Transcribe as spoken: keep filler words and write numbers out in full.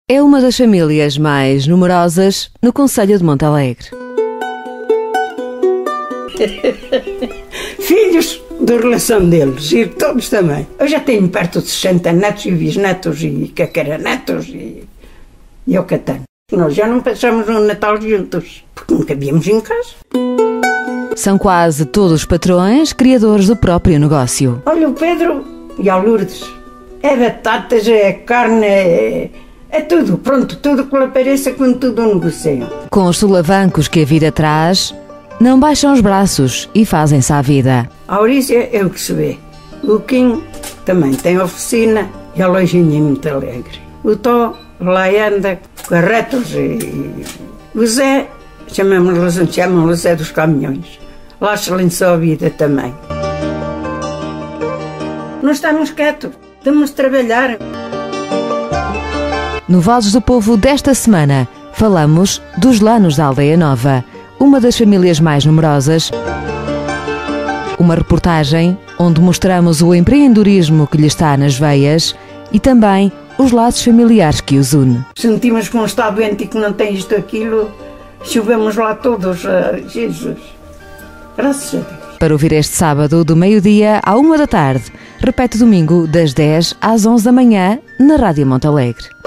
é uma das famílias mais numerosas no concelho de Montalegre. Filhos da relação deles e todos também. Eu já tenho perto de sessenta netos e bisnetos e cacaranetos e, e eu que tenho. Nós já não passamos um Natal juntos, porque nunca víamos em casa. São quase todos patrões, criadores do próprio negócio. Olha, o Pedro e a Lourdes. É batatas, é carne, é, é tudo. Pronto, tudo que lhe apareça, com tudo negociam. Com os solavancos que a vida traz, não baixam os braços e fazem-se à vida. A Aurícia é o que se vê. O Kim também tem oficina e a lojinha em Montalegre. O Tó lá anda, carretos e... O Zé, chamamos-lhe chamam Zé dos caminhões. Lá se lançou a vida também. Não estamos quietos, temos de trabalhar. No Vozes do Povo desta semana, falamos dos Lanos da Aldeia Nova, uma das famílias mais numerosas. Uma reportagem onde mostramos o empreendedorismo que lhe está nas veias e também os laços familiares que os une. Sentimos que um está doente e que não tem isto, aquilo, chovemos lá todos, uh, Jesus. Graças a Deus. Para ouvir este sábado, do meio-dia à uma da tarde, repete domingo, das dez às onze da manhã, na Rádio Montalegre.